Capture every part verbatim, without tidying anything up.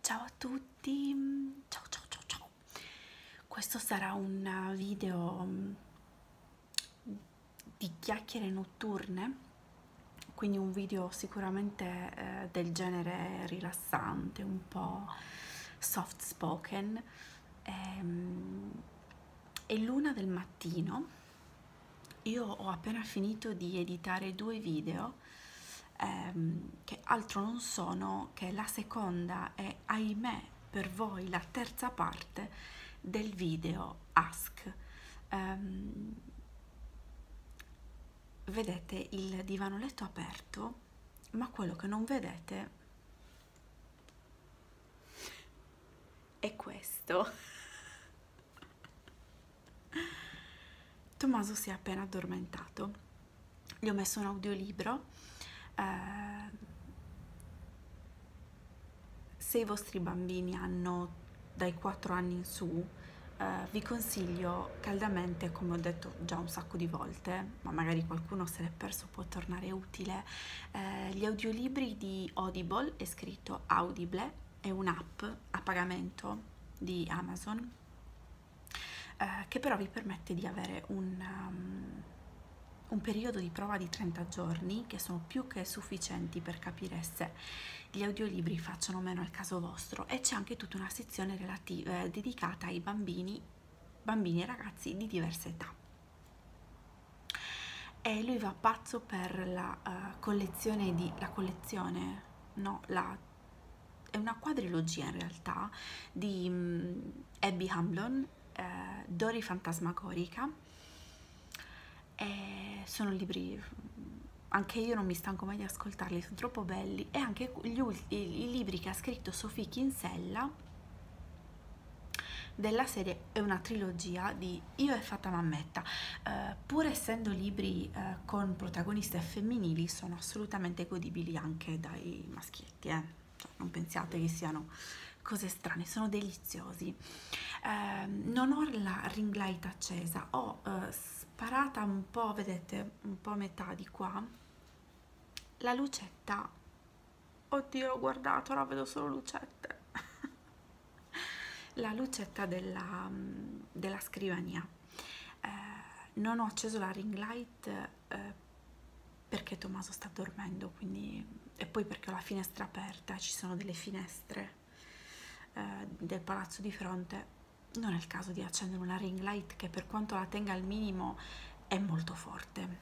Ciao a tutti, ciao ciao ciao ciao. Questo sarà un video mm, di chiacchiere notturne, quindi un video sicuramente eh, del genere rilassante, un po' soft spoken. Ehm, È l'una del mattino. Io ho appena finito di editare due video ehm, che altro non sono che la seconda e, ahimè, per voi la terza parte del video Ask. Ehm, vedete il divano letto aperto, ma quello che non vedete è questo. Tommaso si è appena addormentato. Gli ho messo un audiolibro. Eh, se i vostri bambini hanno dai quattro anni in su, eh, vi consiglio caldamente, come ho detto già un sacco di volte, ma magari qualcuno se l'è perso, può tornare utile, eh, gli audiolibri di Audible. È scritto Audible, è un'app a pagamento di Amazon, eh, che però vi permette di avere un, um, un periodo di prova di trenta giorni, che sono più che sufficienti per capire se gli audiolibri facciano meno al caso vostro, e c'è anche tutta una sezione relativa, eh, dedicata ai bambini, bambini e ragazzi di diverse età. E lui va pazzo per la uh, collezione di... la collezione, no, la, è una quadrilogia in realtà, di um, Abby Hamblin, uh, Dory Fantasmagorica, e sono libri... anche io non mi stanco mai di ascoltarli, sono troppo belli. E anche gli ultimi, i libri che ha scritto Sophie Kinsella della serie, è una trilogia di Io e Fata Mammetta. Uh, pur essendo libri uh, con protagoniste femminili, sono assolutamente godibili anche dai maschietti, eh? Cioè, non pensiate che siano cose strane, sono deliziosi. Uh, non ho la ring light accesa, ho uh, sparata un po', vedete, un po' a metà di qua, la lucetta. Oddio, l'ho guardato, ora vedo solo lucette. La lucetta della, della scrivania. Eh, non ho acceso la ring light eh, perché Tommaso sta dormendo, quindi, e poi perché ho la finestra aperta, ci sono delle finestre eh, del palazzo di fronte. Non è il caso di accendere una ring light che, per quanto la tenga al minimo, è molto forte.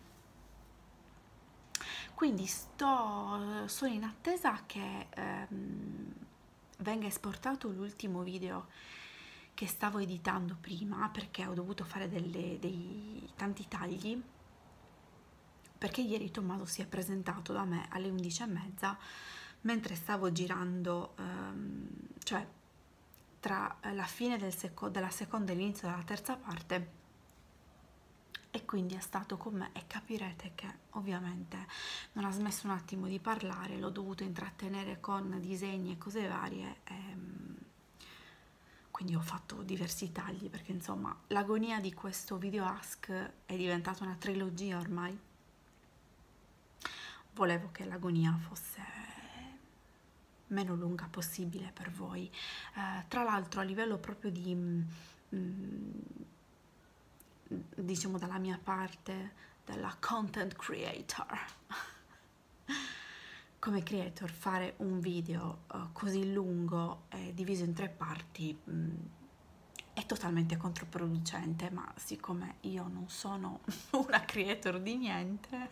Quindi sto, sono in attesa che ehm, venga esportato l'ultimo video che stavo editando prima, perché ho dovuto fare delle, dei tanti tagli, perché ieri Tommaso si è presentato da me alle undici e mezza mentre stavo girando, ehm, cioè tra la fine del seco- della seconda e l'inizio della terza parte, e quindi è stato con me, e capirete che ovviamente non ha smesso un attimo di parlare, l'ho dovuto intrattenere con disegni e cose varie, e quindi ho fatto diversi tagli, perché insomma l'agonia di questo video Ask è diventata una trilogia ormai. Volevo che l'agonia fosse meno lunga possibile per voi. Eh, tra l'altro, a livello proprio di mm, diciamo dalla mia parte, della content creator, come creator, fare un video uh, così lungo e diviso in tre parti mh, è totalmente controproducente, ma siccome io non sono una creator di niente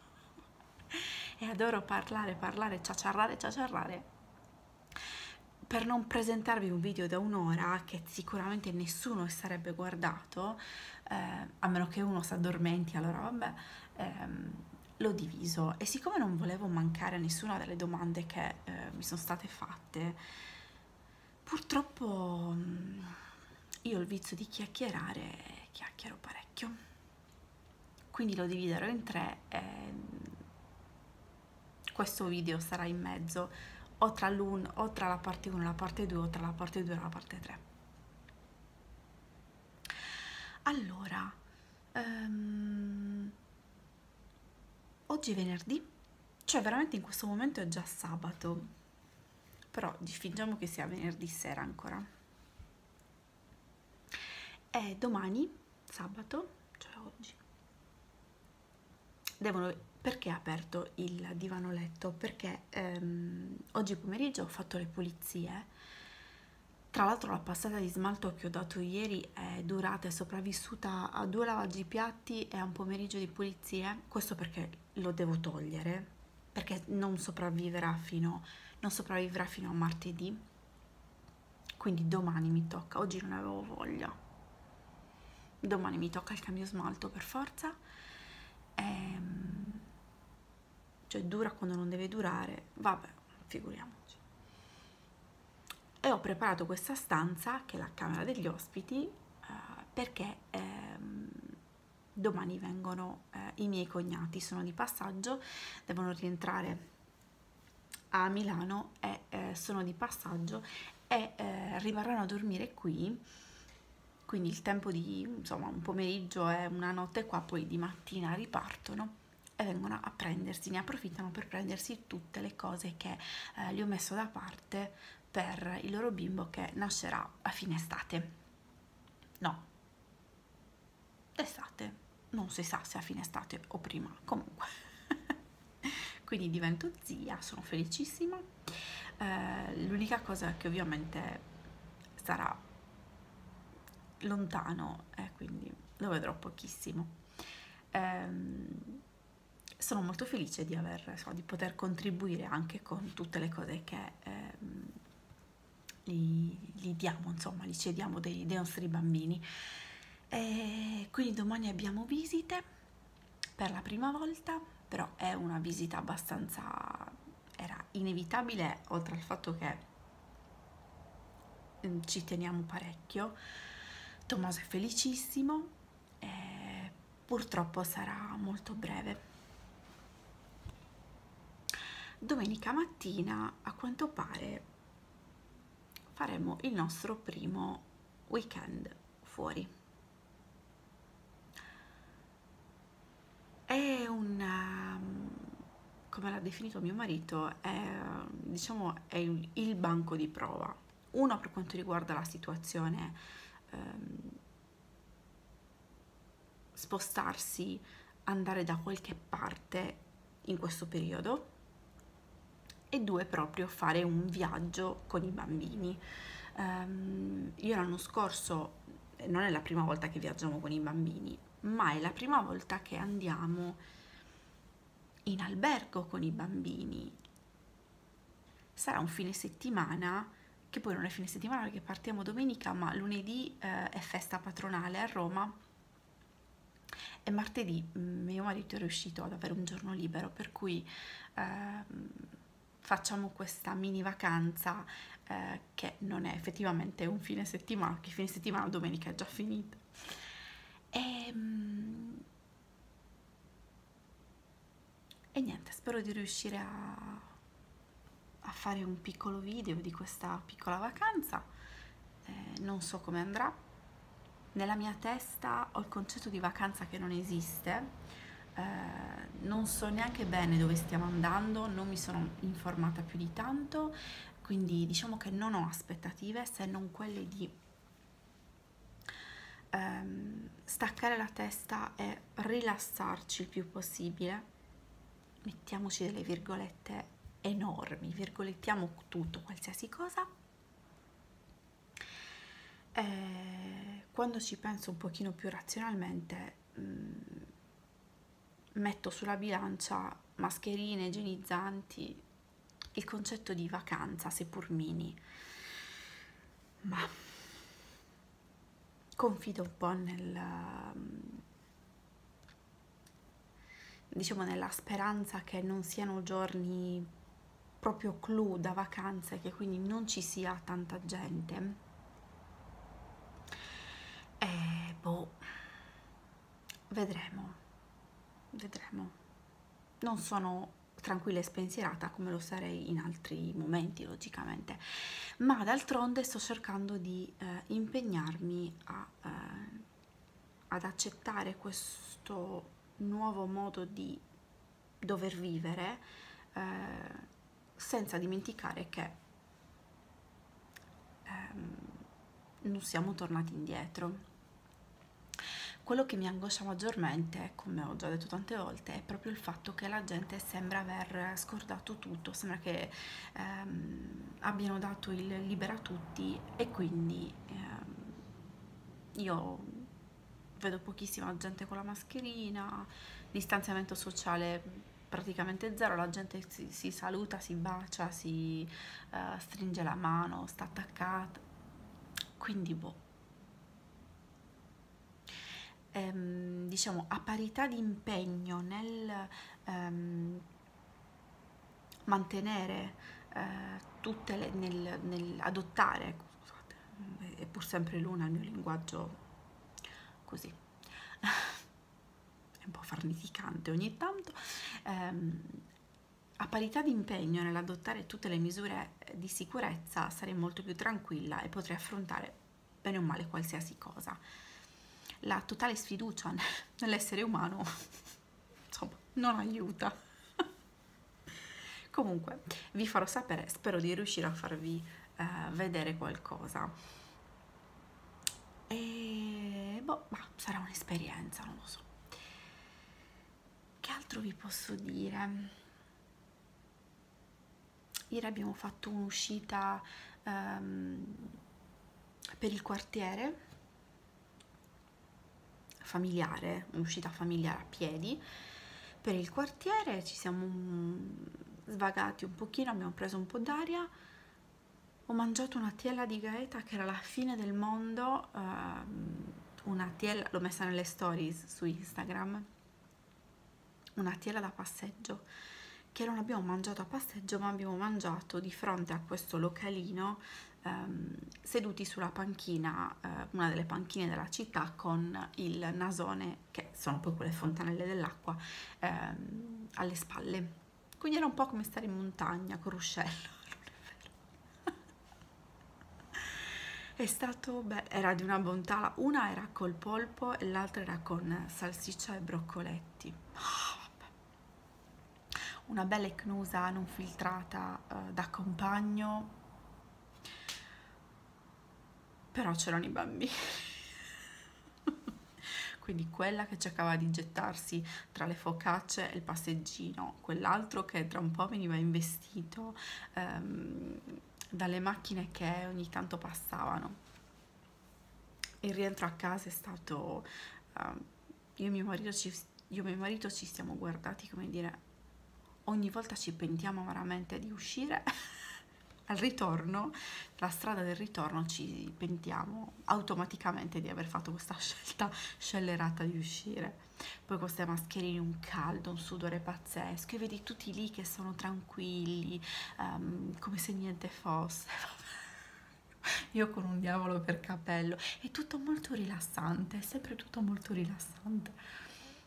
e adoro parlare, parlare, ciaciarrare, ciaciarrare, per non presentarvi un video da un'ora che sicuramente nessuno sarebbe guardato, eh, a meno che uno si addormenti, allora vabbè, ehm, l'ho diviso. E siccome non volevo mancare a nessuna delle domande che eh, mi sono state fatte, purtroppo mh, io ho il vizio di chiacchierare, chiacchiero parecchio, quindi lo dividerò in tre e questo video sarà in mezzo, o tra, l'un, o tra la parte uno e la parte due, o tra la parte due e la parte tre. Allora, um, oggi è venerdì, cioè veramente in questo momento è già sabato, però fingiamo che sia venerdì sera ancora. E domani, sabato, cioè oggi, devono, perché ho aperto il divano letto? Perché ehm, oggi pomeriggio ho fatto le pulizie. Tra l'altro la passata di smalto che ho dato ieri è durata e sopravvissuta a due lavaggi piatti e a un pomeriggio di pulizie. Questo perché lo devo togliere, perché non sopravviverà fino, non sopravviverà fino a martedì. Quindi domani mi tocca, oggi non avevo voglia. Domani mi tocca il cambio smalto per forza. Ehm, cioè dura quando non deve durare, vabbè, figuriamoci. E ho preparato questa stanza, che è la camera degli ospiti, eh, perché ehm, domani vengono eh, i miei cognati, sono di passaggio, devono rientrare a Milano e eh, sono di passaggio e eh, rimarranno a dormire qui, quindi il tempo di, insomma, un pomeriggio e una notte qua, poi di mattina ripartono e vengono a prendersi, ne approfittano per prendersi tutte le cose che eh, gli ho messo da parte per il loro bimbo che nascerà a fine estate. No, estate, non si sa se a fine estate o prima, comunque. Quindi divento zia, sono felicissima. Eh, l'unica cosa che ovviamente sarà lontano e quindi lo vedrò pochissimo. Ehm, sono molto felice di, aver, insomma, di poter contribuire anche con tutte le cose che ehm, Li, li diamo, insomma, li cediamo dei, dei nostri bambini. E quindi domani abbiamo visite per la prima volta, però è una visita abbastanza, era inevitabile, oltre al fatto che mm, ci teniamo parecchio. Tommaso è felicissimo e purtroppo sarà molto breve. Domenica mattina, a quanto pare, faremo il nostro primo weekend fuori. È un, um, come l'ha definito mio marito, è, diciamo, è il, il banco di prova. Uno per quanto riguarda la situazione, um, spostarsi, andare da qualche parte in questo periodo, e due proprio fare un viaggio con i bambini. Um, io l'anno scorso, non è la prima volta che viaggiamo con i bambini, ma è la prima volta che andiamo in albergo con i bambini. Sarà un fine settimana, che poi non è fine settimana perché partiamo domenica, ma lunedì eh, è festa patronale a Roma e martedì mio marito è riuscito ad avere un giorno libero, per cui ehm, facciamo questa mini vacanza eh, che non è effettivamente un fine settimana, che fine settimana domenica è già finita. E, e niente, spero di riuscire a, a fare un piccolo video di questa piccola vacanza. Eh, non so come andrà. Nella mia testa ho il concetto di vacanza che non esiste. Eh, non so neanche bene dove stiamo andando, non mi sono informata più di tanto, quindi diciamo che non ho aspettative se non quelle di ehm, staccare la testa e rilassarci il più possibile. Mettiamoci delle virgolette enormi, virgolettiamo tutto, qualsiasi cosa. E quando ci penso un pochino più razionalmente, mh, metto sulla bilancia mascherine, igienizzanti, il concetto di vacanza, seppur mini, ma confido un po' nel, diciamo, nella speranza che non siano giorni proprio clou da vacanze, che quindi non ci sia tanta gente. E boh, vedremo, vedremo. Non sono tranquilla e spensierata come lo sarei in altri momenti, logicamente, ma d'altronde sto cercando di eh, impegnarmi a, eh, ad accettare questo nuovo modo di dover vivere, eh, senza dimenticare che non siamo tornati indietro. Quello che mi angoscia maggiormente, come ho già detto tante volte, è proprio il fatto che la gente sembra aver scordato tutto, sembra che ehm, abbiano dato il libera a tutti e quindi ehm, io vedo pochissima gente con la mascherina, distanziamento sociale praticamente zero, la gente si, si saluta, si bacia, si eh, stringe la mano, sta attaccata, quindi boh. Ehm, diciamo a parità di impegno nel ehm, mantenere eh, tutte le, nel, nel adottare, scusate, è pur sempre l'una il mio linguaggio così, è un po' farneticante ogni tanto, ehm, a parità di impegno nell'adottare tutte le misure di sicurezza sarei molto più tranquilla e potrei affrontare bene o male qualsiasi cosa. La totale sfiducia nell'essere umano, insomma, non aiuta. Comunque, vi farò sapere, spero di riuscire a farvi eh, vedere qualcosa. E boh, ma sarà un'esperienza, non lo so. Che altro vi posso dire? Ieri abbiamo fatto un'uscita ehm, per il quartiere, familiare, un'uscita familiare a piedi per il quartiere, ci siamo svagati un pochino, abbiamo preso un po' d'aria, ho mangiato una tiella di gaeta che era la fine del mondo, ehm, una tiella, l'ho messa nelle stories su Instagram, una tiella da passeggio che non abbiamo mangiato a passeggio ma abbiamo mangiato di fronte a questo localino ehm, seduti sulla panchina, eh, una delle panchine della città con il nasone, che sono poi quelle fontanelle dell'acqua, ehm, alle spalle, quindi era un po' come stare in montagna con ruscello. È stato bello, era di una bontà, una era col polpo e l'altra era con salsiccia e broccoletti. Una bella ecnusa non filtrata eh, da compagno, però c'erano i bambini. Quindi quella che cercava di gettarsi tra le focacce e il passeggino, quell'altro che tra un po' veniva investito ehm, dalle macchine che ogni tanto passavano. Il rientro a casa è stato... Um, io e mio marito ci, io e mio marito ci siamo guardati come dire, ogni volta ci pentiamo veramente di uscire. Al ritorno, la strada del ritorno, ci pentiamo automaticamente di aver fatto questa scelta scellerata di uscire. Poi queste mascherine, un caldo, un sudore pazzesco, e vedi tutti lì che sono tranquilli, um, come se niente fosse. Io con un diavolo per capello, è tutto molto rilassante, è sempre tutto molto rilassante.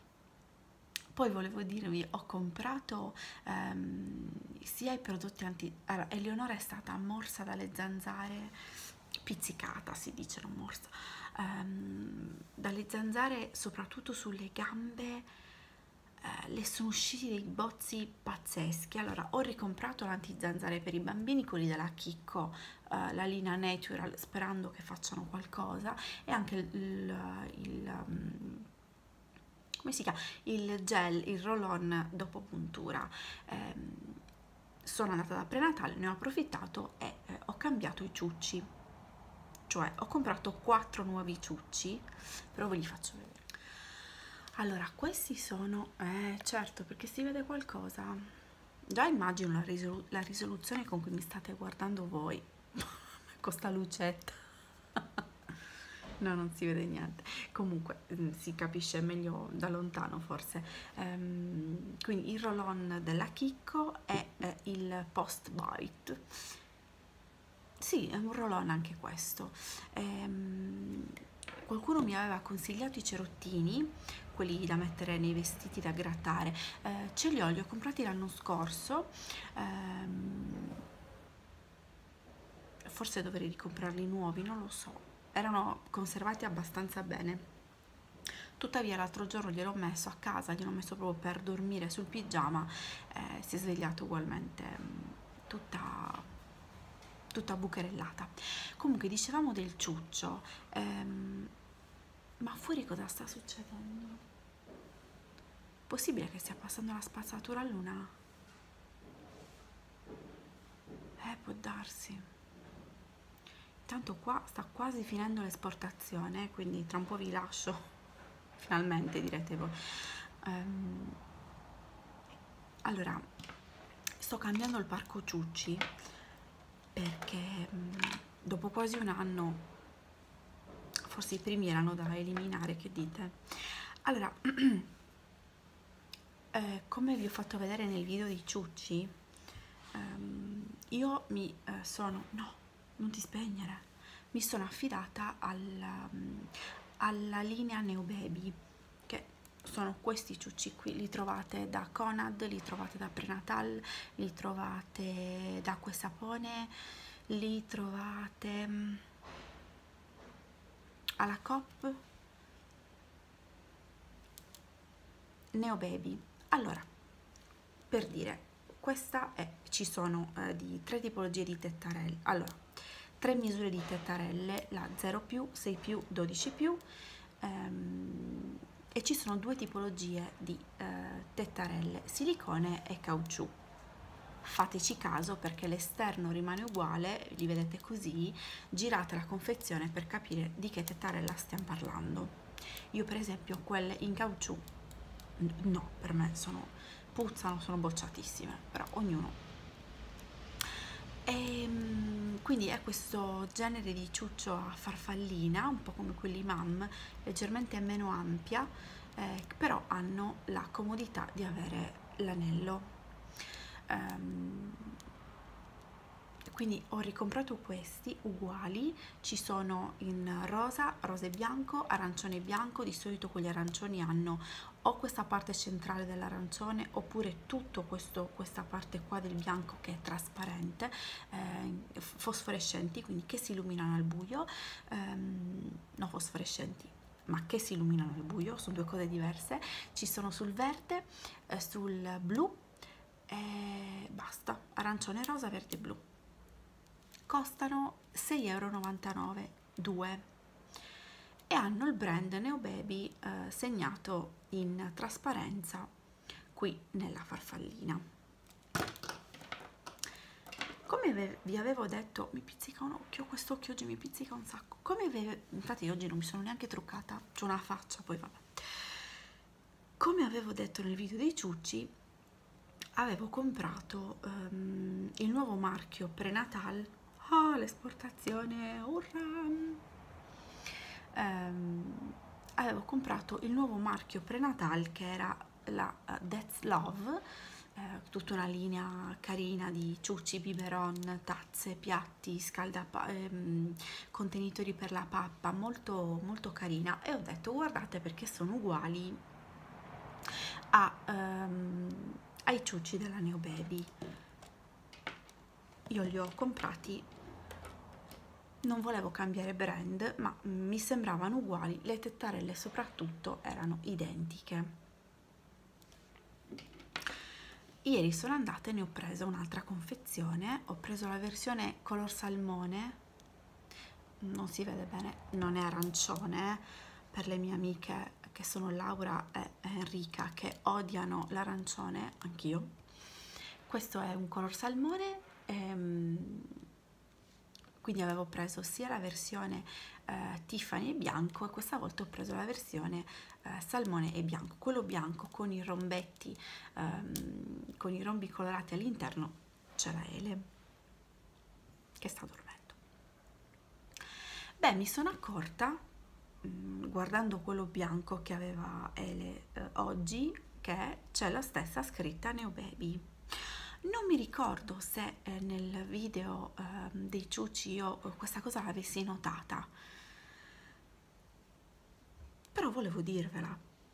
Poi volevo dirvi, ho comprato ehm, sia i prodotti anti... Allora, Eleonora è stata morsa dalle zanzare, pizzicata si dice, non morsa, ehm, dalle zanzare soprattutto sulle gambe, eh, le sono usciti dei bozzi pazzeschi. Allora, ho ricomprato l'antizanzare per i bambini, quelli della Chicco, eh, la linea Natural, sperando che facciano qualcosa, e anche il... il, il um, come si chiama? Il gel, il roll-on dopo puntura. Eh, sono andata da prenatale, ne ho approfittato e eh, ho cambiato i ciucci, cioè ho comprato quattro nuovi ciucci, però ve li faccio vedere. Allora, questi sono, eh certo, perché si vede qualcosa, già immagino la, risolu la risoluzione con cui mi state guardando voi, con sta lucetta. No, non si vede niente, comunque mh, si capisce meglio da lontano forse. Ehm, quindi il roll-on della Chicco e eh, il Post Bite. Sì, è un roll-on anche questo. Ehm, qualcuno mi aveva consigliato i cerottini, quelli da mettere nei vestiti da grattare. Eh, ce li ho, li ho comprati l'anno scorso. Ehm, forse dovrei ricomprarli nuovi, non lo so. Erano conservati abbastanza bene. Tuttavia l'altro giorno gliel'ho messo a casa, gliel'ho messo proprio per dormire sul pigiama, eh, si è svegliato ugualmente mh, tutta tutta bucherellata. Comunque dicevamo del ciuccio, ehm, ma fuori cosa sta succedendo? Possibile che stia passando la spazzatura a luna? Eh, può darsi. Intanto qua sta quasi finendo l'esportazione, quindi tra un po' vi lascio. Finalmente, direte voi. Um, allora, sto cambiando il parco ciucci perché um, dopo quasi un anno, forse i primi erano da eliminare, che dite? Allora, eh, come vi ho fatto vedere nel video dei ciucci, um, io mi eh, sono... no, non ti spegnere. Mi sono affidata alla, um, alla linea Neobaby, che sono questi ciucci qui. Li trovate da Conad, li trovate da Prenatal, li trovate da Acqua e Sapone, li trovate um, alla Coop. Neobaby. Allora, per dire, questa è, ci sono eh, di tre tipologie di tettarelle. Allora, tre misure di tettarelle, la zero più, sei più, dodici più, ehm, e ci sono due tipologie di eh, tettarelle, silicone e caucciù. Fateci caso perché l'esterno rimane uguale, li vedete così, girate la confezione per capire di che tettarella stiamo parlando. Io per esempio quelle in caucciù, no, per me sono, puzzano, sono bocciatissime, però ognuno. E quindi è questo genere di ciuccio a farfallina, un po' come quelli Mam, leggermente meno ampia, eh, però hanno la comodità di avere l'anello. Um, quindi ho ricomprato questi uguali, ci sono in rosa, rosa e bianco, arancione e bianco. Di solito quegli arancioni hanno o questa parte centrale dell'arancione oppure tutto questo, questa parte qua del bianco che è trasparente, eh, fosforescenti, quindi che si illuminano al buio, ehm, no fosforescenti, ma che si illuminano al buio, sono due cose diverse. Ci sono sul verde, eh, sul blu e basta, arancione, rosa, verde e blu. Costano sei e novantanove euro due e hanno il brand Neobaby eh, segnato in trasparenza qui nella farfallina. Come vi avevo detto, mi pizzica un occhio, questo occhio oggi mi pizzica un sacco. Come ve, infatti oggi non mi sono neanche truccata, c'ho una faccia, poi vabbè. Come avevo detto nel video dei ciucci, avevo comprato um, il nuovo marchio Prenatal. Ah, l'esportazione, urrà! Um, avevo comprato il nuovo marchio Prenatal che era la uh, That's Love, eh, tutta una linea carina di ciucci, biberon, tazze, piatti, scalda, ehm, contenitori per la pappa, molto molto carina, e ho detto guardate perché sono uguali a, um, ai ciucci della Neobaby. Io li ho comprati, non volevo cambiare brand, ma mi sembravano uguali, le tettarelle soprattutto erano identiche. Ieri sono andata e ne ho presa un'altra confezione, ho preso la versione color salmone, non si vede bene, non è arancione, per le mie amiche che sono Laura e Enrica che odiano l'arancione, anch'io. Questo è un color salmone, ehm, quindi avevo preso sia la versione eh, Tiffany e bianco, e questa volta ho preso la versione eh, salmone e bianco. Quello bianco con i rombetti, ehm, con i rombi colorati all'interno, c'è la Ele che sta dormendo. Beh, mi sono accorta mh, guardando quello bianco che aveva Ele eh, oggi, che c'è la stessa scritta Neobaby. Non mi ricordo se eh, nel video eh, dei ciucci io questa cosa l'avessi notata, però volevo dirvela.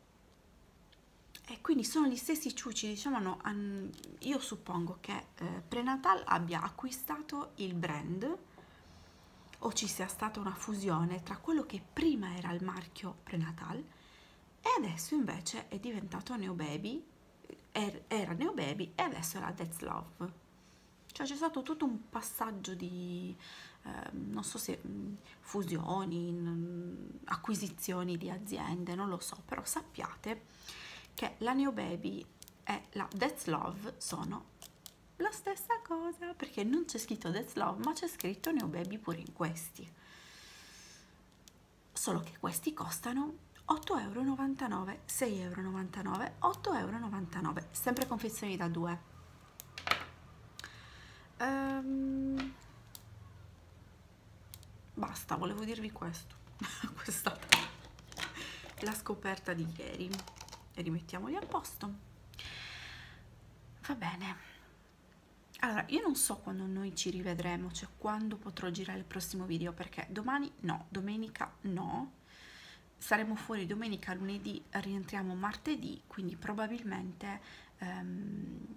E quindi sono gli stessi ciucci, diciamo, no, io suppongo che eh, Prenatal abbia acquistato il brand o ci sia stata una fusione tra quello che prima era il marchio Prenatal e adesso invece è diventato Neobaby. Era Neobaby e adesso è la That's Love. Cioè c'è stato tutto un passaggio di, eh, non so se mh, fusioni, mh, acquisizioni di aziende, non lo so, però sappiate che la Neobaby e la That's Love sono la stessa cosa, perché non c'è scritto That's Love, ma c'è scritto Neobaby pure in questi. Solo che questi costano otto e novantanove euro, sei e novantanove euro, otto e novantanove euro, sempre confezioni da due. Um, basta, volevo dirvi questo. Questa è stata la scoperta di ieri. E rimettiamoli a posto. Va bene. Allora, io non so quando noi ci rivedremo, cioè quando potrò girare il prossimo video, perché domani no, domenica no. Saremo fuori domenica, lunedì, rientriamo martedì, quindi probabilmente um,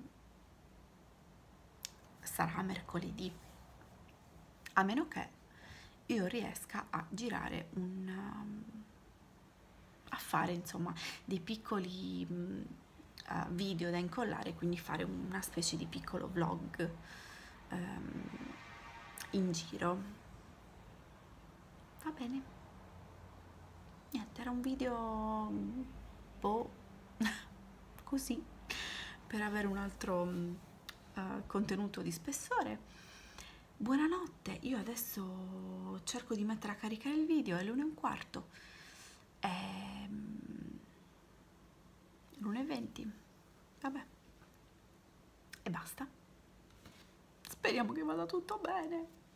sarà mercoledì, a meno che io riesca a girare un um, a fare insomma dei piccoli um, uh, video da incollare, quindi fare una specie di piccolo vlog um, in giro. Va bene, niente, era un video boh così, per avere un altro um, uh, contenuto di spessore. Buonanotte, io adesso cerco di mettere a caricare il video, è l'una e un quarto, è l'una e venti, vabbè, e basta. Speriamo che vada tutto bene.